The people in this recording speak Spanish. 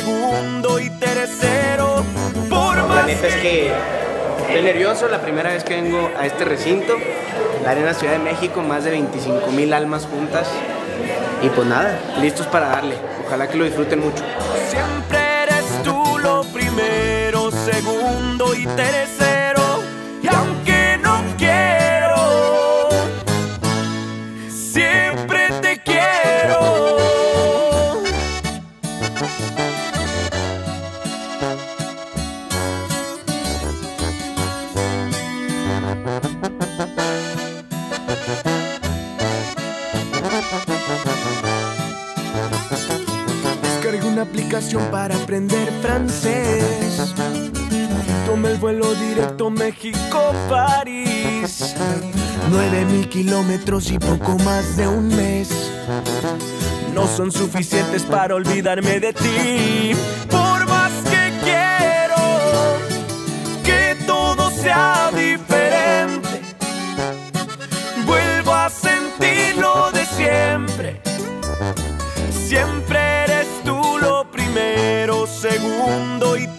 segundo y tercero. Por La más neta es que estoy nervioso, la primera vez que vengo a este recinto, la Arena Ciudad de México, más de 25,000 almas juntas. Y pues nada, listos para darle. Ojalá que lo disfruten mucho. siempre eres tú lo primero, segundo y tercero. Y aunque no quiero, siempre te quiero. Descargué una aplicación para aprender francés. Tomé el vuelo directo México-París. 9,000 kilómetros y poco más de un mes no son suficientes para olvidarme de ti. Por más que quiero que todo sea diferente, vuelvo a sentir lo de siempre. Siempre eres tú lo primero, segundo y